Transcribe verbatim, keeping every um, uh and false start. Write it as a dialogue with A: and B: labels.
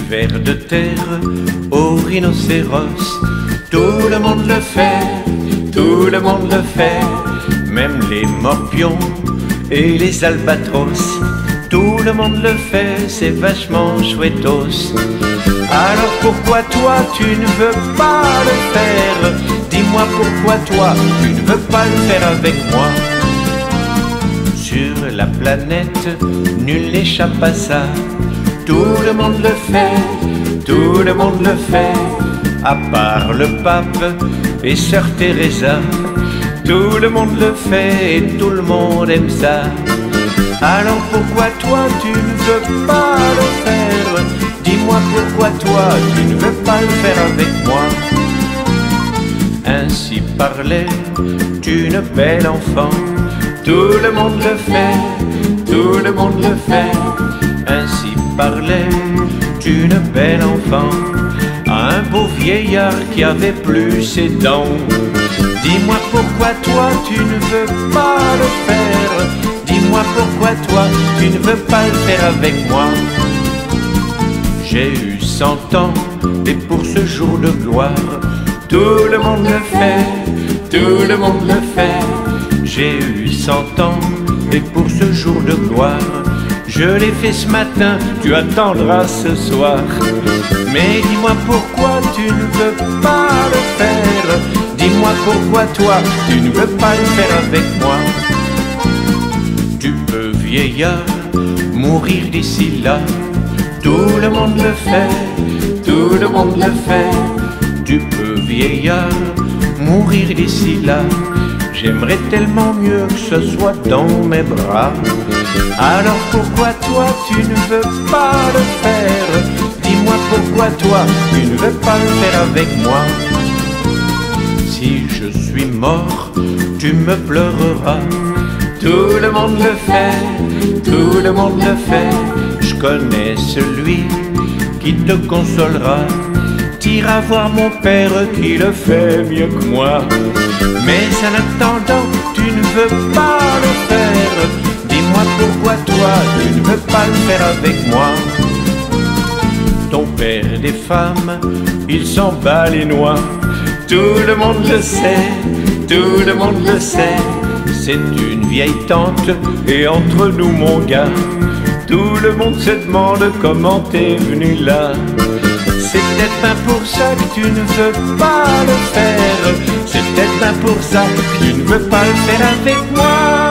A: ver de terre au rhinocéros. Tout le monde le fait, tout le monde le fait, même les morpions et les albatros. Tout le monde le fait, c'est vachement chouettos. Alors pourquoi toi tu ne veux pas le faire? Dis-moi pourquoi toi tu ne veux pas le faire avec moi? Sur la planète, nul n'échappe à ça. Tout le monde le fait, tout le monde le fait, à part le pape et Sœur Teresa. Tout le monde le fait et tout le monde aime ça. Alors pourquoi toi tu ne veux pas le faire? Dis-moi pourquoi toi tu ne veux pas le faire avec moi? Ainsi parlait une belle enfant. Tout le monde le fait, tout le monde le fait. Ainsi parlait une belle enfant à un beau vieillard qui avait plus ses dents. Dis-moi pourquoi toi tu ne veux pas le faire? Dis-moi pourquoi toi tu ne veux pas le faire avec moi? J'ai eu cent ans et pour ce jour de gloire, tout le monde le fait, tout le monde le fait. J'ai eu cent ans et pour ce jour de gloire, je l'ai fait ce matin, tu attendras ce soir. Mais dis-moi pourquoi tu ne veux pas le faire? Dis-moi pourquoi toi tu ne veux pas le faire avec moi? Tu peux, vieillard, mourir d'ici là. Tout le monde le fait, tout le monde le fait. Tu peux, vieillard, mourir d'ici là. J'aimerais tellement mieux que ce soit dans mes bras. Alors pourquoi toi tu ne veux pas le faire? Dis-moi pourquoi toi tu ne veux pas le faire avec moi? Si je suis mort, tu me pleureras. Tout le monde le fait, tout le monde le fait. Je connais celui qui te consolera. T'iras voir mon père qui le fait mieux que moi. Mais en attendant, tu ne veux pas le faire. Dis-moi pourquoi toi tu ne veux pas le faire avec moi? Ton père des femmes, il s'en bat les noix. Tout le monde le sait, tout le monde le sait. C'est une vieille tante et entre nous mon gars, tout le monde se demande comment t'es venu là. C'est peut-être pas pour ça que tu ne veux pas le faire. C'est peut-être pas pour ça que tu ne veux pas le faire avec moi.